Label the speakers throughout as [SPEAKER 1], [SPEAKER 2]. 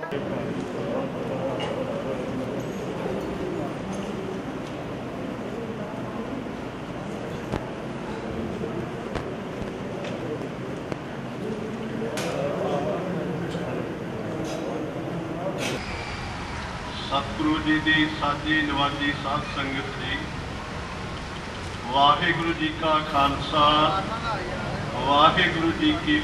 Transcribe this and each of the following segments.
[SPEAKER 1] सतगुरु जी की साझी नवाजी साध संगत जी, वाहिगुरु जी का खालसा वाहिगुरु जी की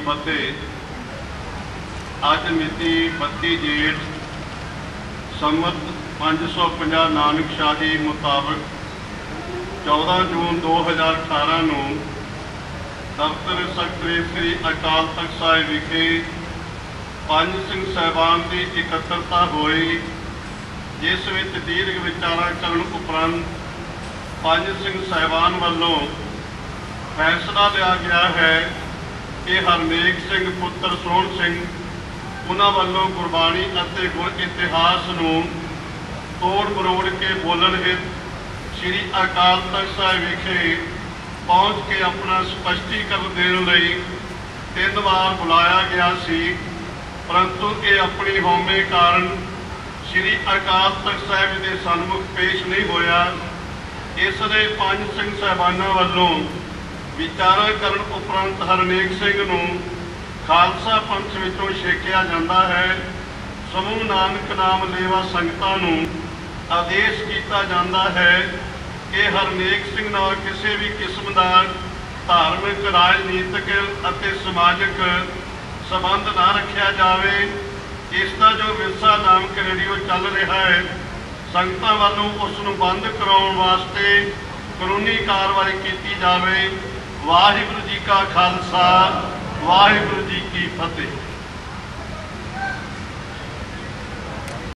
[SPEAKER 1] फतेह। अज मिति 32 जेठ संमत 550 नानक शाही मुताबक 14 जून 2018 ਨੂੰ दफ्तर सैकटरी श्री अकाल तख्त साहिब विखे पंज सिंह साहिबान की इकत्तरता हुई, जिस विच दीर्घ विचारा करन उपरंत पंज सिंह साहिबान वालों फैसला लिया गया है कि हरनेक सिंह पुत्र सोहन सिंह उन्हां वालों गुरबाणी अते गुर इतिहास नूं तोड़ मरोड़ के बोलन हित श्री अकाल तख्त साहिब विखे पहुँच के अपना स्पष्टीकरण देने लई 3 बार बुलाया गया सी, परंतु ये अपनी होमे कारण श्री अकाल तख्त साहिब के सन्मुख पेश नहीं होया। इसलिए पंज सिंह साहिबाना वालों विचारा करन उपरंत हरनेक सिंह नूं खालसा पंथ विचों छेकिया जाता है। समूह नानक नाम लेवा संगतां नूं आदेश किया जाता है कि हरनेक सिंह नाल किसी भी किस्म का धार्मिक, राजनीतिक अते समाजिक संबंध ना रखा जाए। इसका जो विरसा नामक रेडियो चल रहा है, संगतां वालों उसनूं बंद कराउण वास्ते कानूनी कार्रवाई की जाए। वाहिगुरू जी का खालसा वाहिगुरू जी की फतेह।